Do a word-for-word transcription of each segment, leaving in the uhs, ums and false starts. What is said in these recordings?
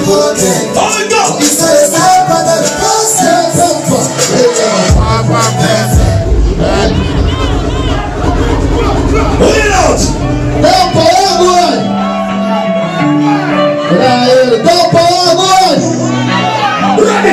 important. Oh my God! It's not a side, but the process. Put it out! Don't pay everyone! Don't pay everyone! Ready!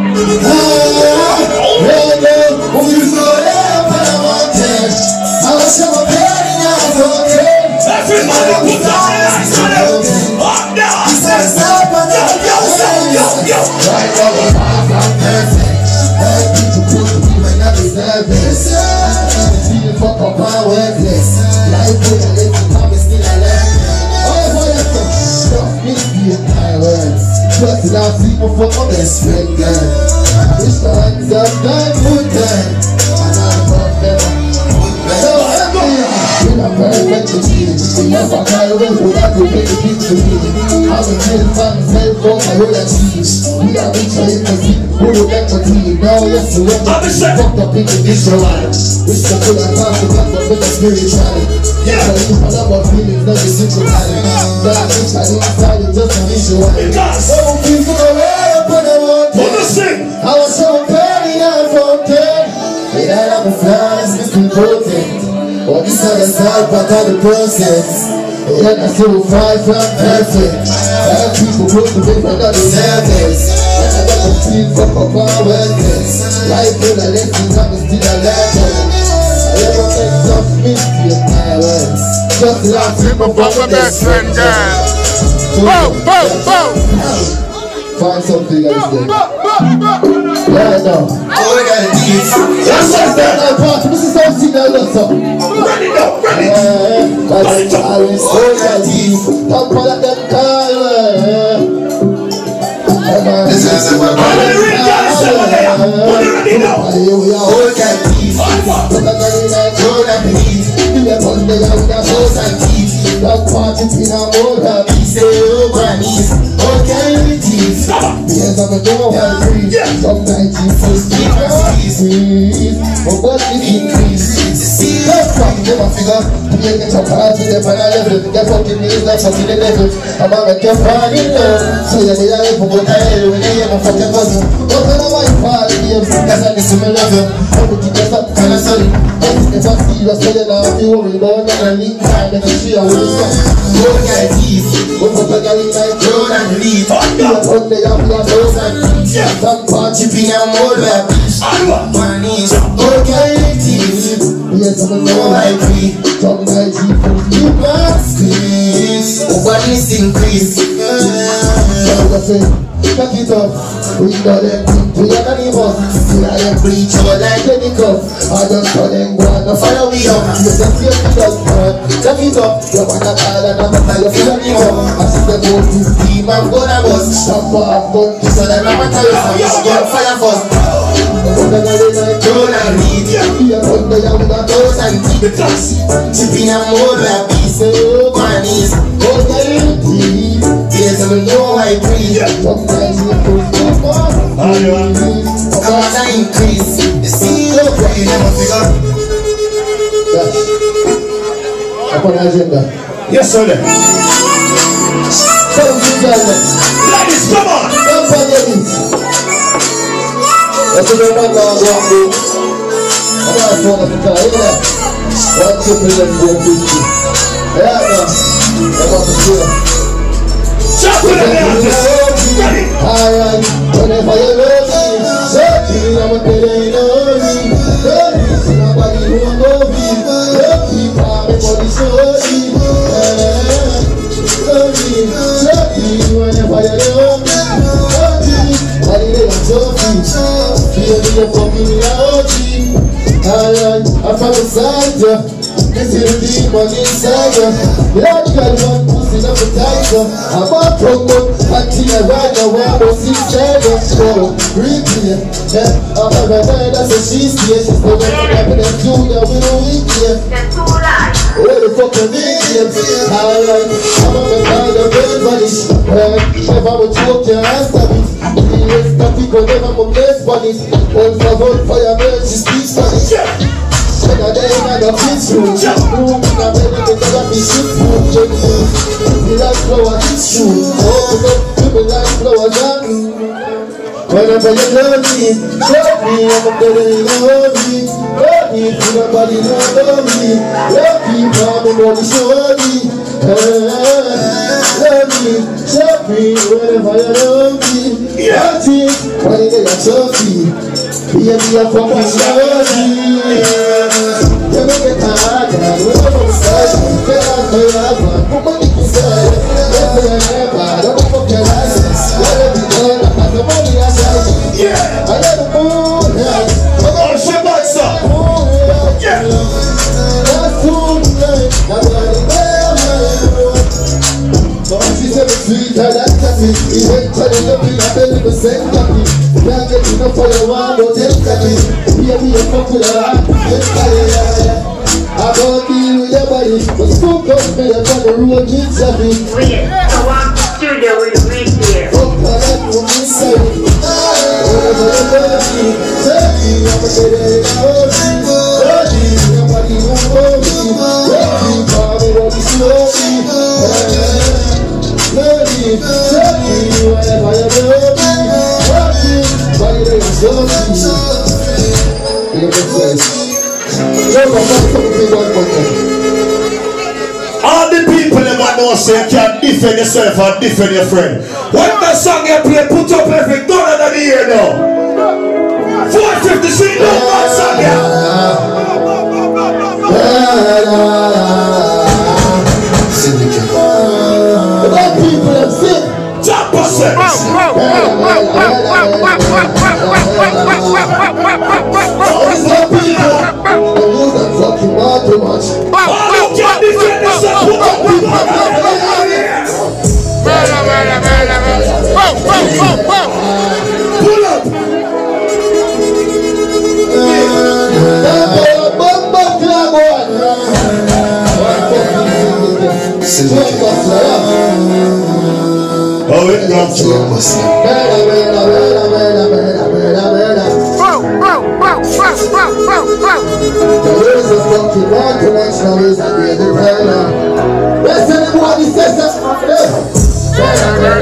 Everybody put up the lights on it! Up now! Yo, yo, yo, yo, yo! Right now, the life I'm perfect. Bad people put me when I deserve it. See the fuck up my worthless. Life with a little time is still alive. Oh, boy, that's some stuff. It's being my words. Just last week before my best friend, girl. Wish the hands up, done, good time. And I'm forever. So happy. When I'm perfect to you. If I can't win, would I go make a big to me? I'm a kid by myself, for my whole achieve. We are rich for empathy, who would like to team? Now, yes, to work, fucked up in the visual. Wish the full of time to come up with a spiritual. Yeah, I need a lot of feelings, not a simple time. That wish I didn't start it just a visual. Some people are way up on the mountain. I was so petty and fountain. But I have a flash, it's important. But this not the side, but all the process. Yeah, I still fight from perfect. I have people put the big but not the service. And I got the feel for my workers. Life will I let you come and still a letter. I never make tough mistakes, my words. Just last week of my best friend, girl. Boom, boom, boom. Find something else there. Yeah, no. Oh, we got a D J. Yes, yes, yes. This is something I love, so. Run it up, run it. I will hold my teeth. Don't pull up them color. This is what I'm going to read. Put it ready now. We are all got teeth. Put the gun in my throat and beneath. We are on the young with our toes and teeth. That party in our mold up. We say, oh, my knees. All can be teeth. Yes, I'm a door while I breathe. Sometimes you feel sleep and squeeze. But what is increase? Let's come, give a figure. You get your cards with them on a level. Your fucking knees like fucking the devil. I'm gonna make your party love. So you're the life of what I hell when I hear my fucking cousin. Don't tell them why you party game. Cause I listen to love you. Everything just up kind of sunny. If I see you, so you're not be worried about that. I need time and I see how it's done. Go get teeth. Go for the guy in my throne and leave. You're on the young blood rose and some party being a more like one is. Go get teeth. Yes, I'm a no I agree. Talk my G for you must squeeze. What is increase? Back it up. We got them to your animals. See I am breach over like any cup. I just call them one to follow me up. You just feel me up, man. Back it up. You wanna call and I'm a tell you feel me up. I see the boat to steam, I'm gonna bust. Stop off, gun, so then I'm a tell you for you. Get fire first. I'm gonna go like drone and read. You're on the young with a toes and teeth. Chipping a more like piece of grannies. Oh, yeah, teeth. Yes, I know I breathe. Sometimes you feel so far. I'm gonna increase. You see, look, you never figure. Yes. Up on the agenda. Yes, sir. Tell them to tell them. Ladies, come on. Don't forget this. That's what I'm going to do. I'm going to phone up the car. Look at that. One triple and four fifty. Yeah, no. I'm about to see it. Jump in the air. Ready. Alright. Whenever you love me, love me, I'm a tell you love me. Love me, so nobody won't love me. Love me, I'm a body so easy. Love me, love me, whenever you love me. Love me, I need a trophy. Feel me, you're fucking out. Alright, I'm from the side, yeah. This is the demon inside, yeah. Yeah, you got one pussy up the tiger. I'm a promo, I think I ride the one was inside the show. Really, yeah. I'm a brother, that's what she's here. She's the one that happened to do that we don't eat, yeah. Where the fuck are they, yeah. Alright, I'm a brother, the red vanish. If I would choke your ass, I mean. Yes, that people never will bless bodies. All for one fire, man, she speaks Spanish. When I day in the kids' room, room in a bed, they never be shit food. We like flower, it's true. Open up, people like flower. Whenever you love me, show me I'm a better than love me. Love me, if nobody don't love me. Love me, mama, nobody show me. Love me, show me whenever you love me. Love me, why you get your trophy? Be a be a fucking love me. You make it hard, and I love you inside. Get out of my life, put my dick inside. Never, never, don't fuck your license. Let it be done, I have the money outside. Yeah, I got the moon, yeah. Oh, shit, what's up? Yeah. That's cool, yeah. I'm gonna wear my so she said it's sweet, I like coffee. Eventually, you'll be a belly percent coffee. Can't get enough for your one, don't take coffee. Be a fuck with her heart, get carried. I don't deal with your body, but spoke up, me up on the road, get sloppy. Wait, I want the studio with the week here. Fuck my life, I'm inside. Whenever you love me, tell me I'm a better than love me. Love me, nobody won't hold me. Love me, mommy, don't be slow me. Love me, tell me whenever you love me. Love me, why you don't show me? You're the first. All the people that want to say you can defend yourself or defend your friend. When the song you play, put up every dollar of the year now. four fifty, see no one song here. The people have sick. Jump percent. Fucking want too much. Oh, you can't defend yourself. Put up people pull up. Oh, it comes there is a fucking want too much now is a daily prayer. Let's everybody say something. There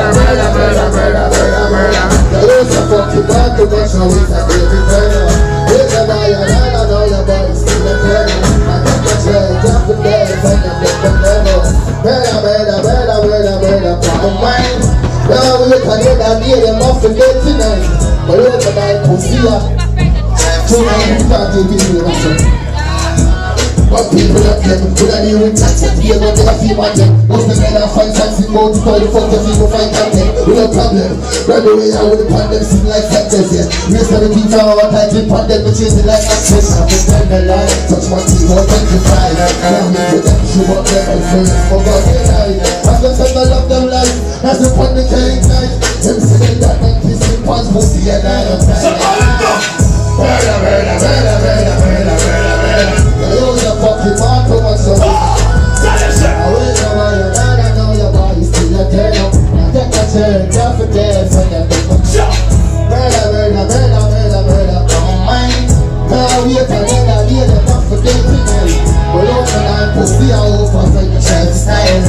is a fucking want too much now is a daily prayer. It's a liar, I don't know your body still a prayer. I got the trade, drop the bed, find the book from never. Better, better, better, better, better, from mine. Now we can get that near them off the gate tonight. But overnight, we'll see ya. Tonight, we can't take it to the but people up there, could I deal with tax and feel what they feel my them. Most of them are find something more to call the fuck the people find content. No problem. Right away I would have them seem like factors, yeah. Raise the teeth on our title, put them but chasing like access. I'm a friend the line, touch my teeth, all twenty-five. Now me with them, show up there, my friends, for God they die. As long as I love them life, as the one they can't ignite. Them saying that man kissing pants, pussy and I don't die. Murder, murder, murder, murder, murder, murder, murder. You're the fucking man too much so I will know why you're mad, I know your body's still a turn up. Now take a turn, drop it there, so you make them shut. Murder, murder, murder, murder, murder, don't mind. Now wait another day, they're not forget tonight. But open and pussy all over, so you try to style.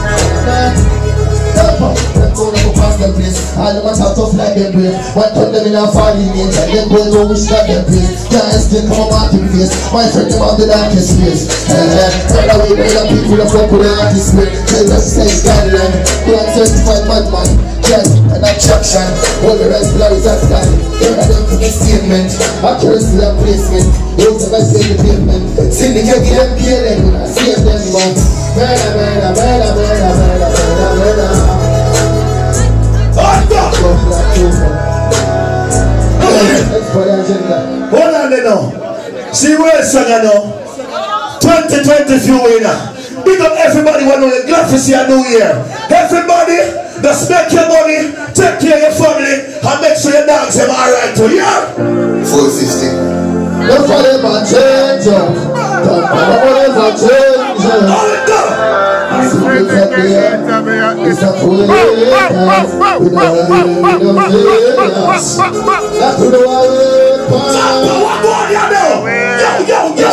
Them go to pass them place. All them a talk tough like them brave. One turn them in a falling names and them boys don't wish that them praise. Can't still come out in face. My friend them have the darkest face. Right away, brother, people that fuck with the artist way. Tell us say it's guideline. They are certified madman. Yes, an attraction. All the rest blood is a style. They're not them for the statement. Accuracy and placement. Those of us in the pavement. Syndicate the M P L M when I see them man. Murder, murder, murder, murder, murder, murder, murder. Hold on there now. See where it's on now. twenty twenty few winner. Big up everybody who know glad to see a new year. Everybody, just make your money, take care of your family, and make sure your dogs are alright to you. four fifty. Don't fall in my change up. Don't fall in my change up. All it done. It's a cool That's to the world. What more you know? Yo, yo, yo.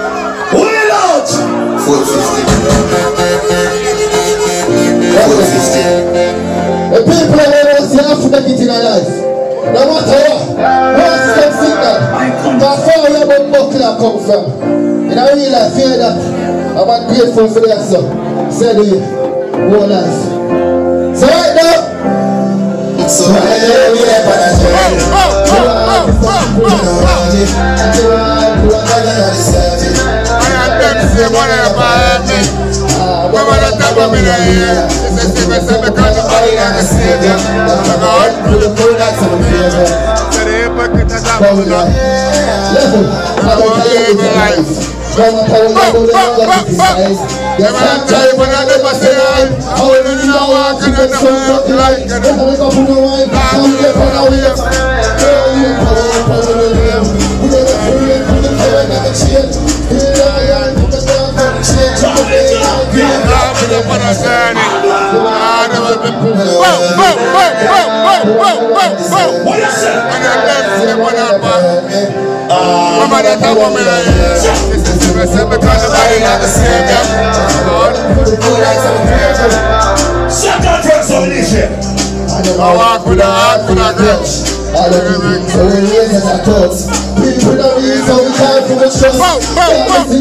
Wheel out. four fifty. four fifty. The people are always you have to make it in our life. No matter what, once them think that, that's far where the buckler come from. In a real life, hear that. I'm not grateful for that, so. Say to you, whole life. So right now, so I know we are for the journey. You are the fucking woman around it. And you are the one that I deserve it. I am them to say what I am. When I talk about me here, it's a step step because the body like a savior. God, put the full lights on the favor. so the hypocrite is up. Level, I don't care what life. From a power level, they don't get criticized. Yes, I'm trying to never say I. How will you know I can never look like? Let me wake up in the wine, come here for the way. Girl, you power, power, power. We never free, we never never change. Here I am, put the down for the change. I'm the day I'm here. I'm the one that's journey. I never been. Whoa, whoa, whoa, whoa, whoa, whoa, whoa. What is it? And I'm them to say what I'm about. When I talk about me here, it's a step step because the body like a savior. God, put the full lights on the favor. Shut up for some leadership. I walk with a heart full of grudge. I don't think so. We raise as our thoughts. People don't read so we time for the trust. Every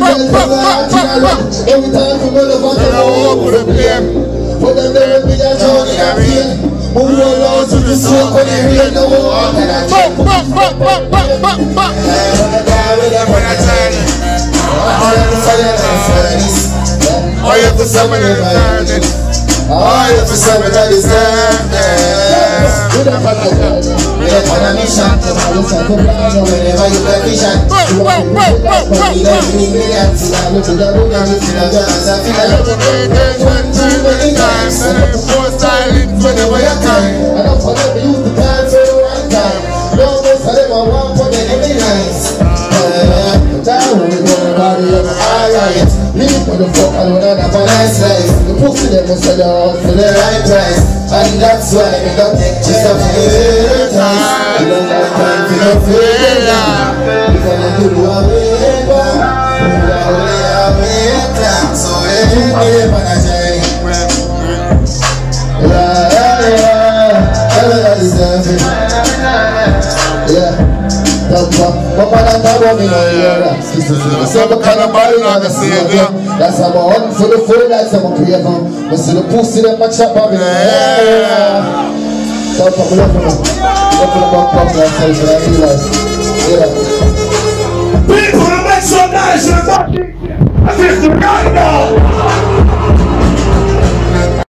time for the love and the hope. For them there will be a joy in a pain. Move your love to the smoke when you hear the war. And I jump, bump, bump, bump, bump, bump, bump. And I die with them when I turn it. I am the fire and furnace. I am the summer and burning. I am the summer that is burning. With a fire. With a fire mission. I look like a blind whenever you get vision. You want to be with us, but you don't need millions. I look to the room and you feel a joy as I feel a joy. Too many times, and I'm more silent whenever you can. I don't forget to use the time for the one time. No, most of them are one for the every night. But I want to go to the body of the alright. Leave for the fuck alone and have a nice life. The pussy them will sell out for the right price. And that's why we don't take just a few times. We don't have time for no failure. We gonna do what we want. We gonna make time. So every man a journey. Yeah, yeah, yeah. Everybody deserve it. Yeah. But man, I'm not running on here. So the kind of body like a savior. That's how I'm hunting for the full lights I'm a craver. But see the pussy them a chop up in the air. So I'm looking for them. Looking for them pop themselves and I realize. Yeah. People, make some nice and fucking. I feel right now.